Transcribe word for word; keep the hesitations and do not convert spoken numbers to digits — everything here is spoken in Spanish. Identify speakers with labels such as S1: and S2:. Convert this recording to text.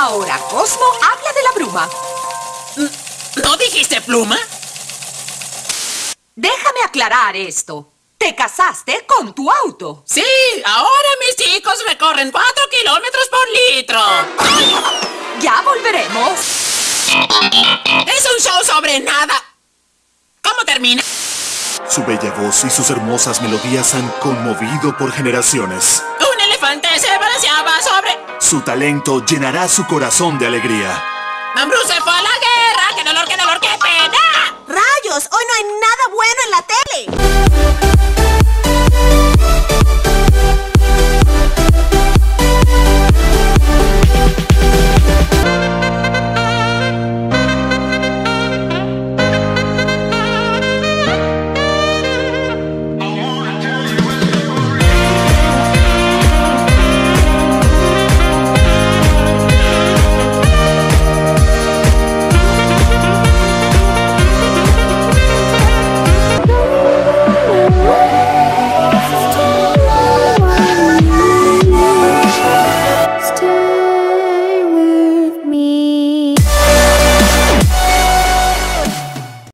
S1: Ahora, Cosmo, habla de la bruma.
S2: ¿No dijiste pluma?
S1: Déjame aclarar esto. Te casaste con tu auto.
S2: Sí, ahora mis hijos recorren cuatro kilómetros por litro. ¡Ay!
S1: Ya volveremos.
S2: Es un show sobre nada. ¿Cómo termina?
S3: Su bella voz y sus hermosas melodías han conmovido por generaciones.
S2: Un elefante se balanceaba sobre...
S3: Su talento llenará su corazón de alegría.
S2: Mambrú se fue a la guerra. ¡Qué dolor, qué dolor, qué pena!
S4: ¡Rayos! ¡Hoy no hay nada bueno en la tele!